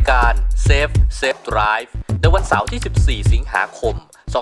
การ Safe Drive ในวันเสาร์ที่ 14 สิงหาคม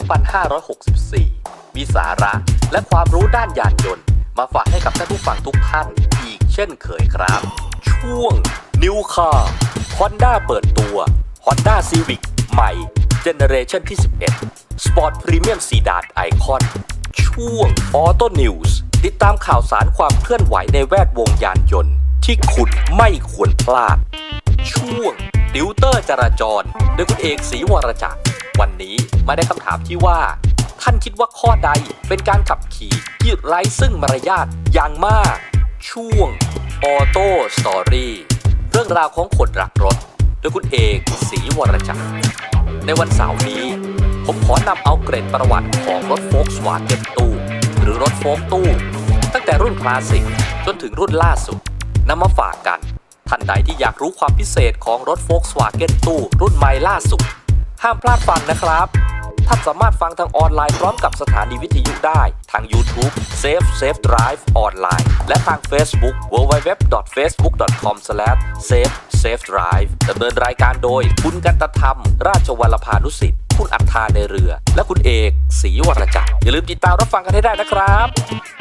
2564 มีสาระและความรู้ด้านยานยนต์มาฝากให้กับท่านผู้ฟังทุกท่านอีกเช่นเคยครับ ช่วง New Car Honda เปิดตัว Honda Civic ใหม่เจเนเรชันที่ 11 Sport Premium Sedan Icon ช่วง Auto News ติดตามข่าวสารความเคลื่อนไหวในแวดวงยานยนต์ที่คุณไม่ควรพลาดช่วงติวเตอร์จราจรโดยคุณเอกศรีวรจักรวันนี้มาได้คำถามที่ว่าท่านคิดว่าข้อใดเป็นการขับขี่ที่ไร้ซึ่งมารยาทอย่างมากช่วงออโต้สตอรี่เรื่องราวของคนรักรถโดยคุณเอกศรีวรจักรในวันเสาร์นี้ผมขอนำเอาเกร็ดประวัติของรถโฟล์คสวาเกนตู้หรือรถโฟล์คตู้ตั้งแต่รุ่นคลาสสิกจนถึงรุ่นล่าสุดนำมาฝากกันท่านใดที่อยากรู้ความพิเศษของรถ Volkswagen ตู้รุ่นใหม่ล่าสุดห้ามพลาดฟังนะครับท่านสามารถฟังทางออนไลน์พร้อมกับสถานีวิทยุได้ทาง YouTube Safe Drive ออนไลน์และทาง Facebook www.facebook.com/safedrive ดำเนินรายการโดยคุณกันตธรรมราชวรพานุสิทธิ์คุณอัฏฐาในเรือและคุณเอกศรีวรจักรอย่าลืมติดตามรับฟังกันให้ได้นะครับ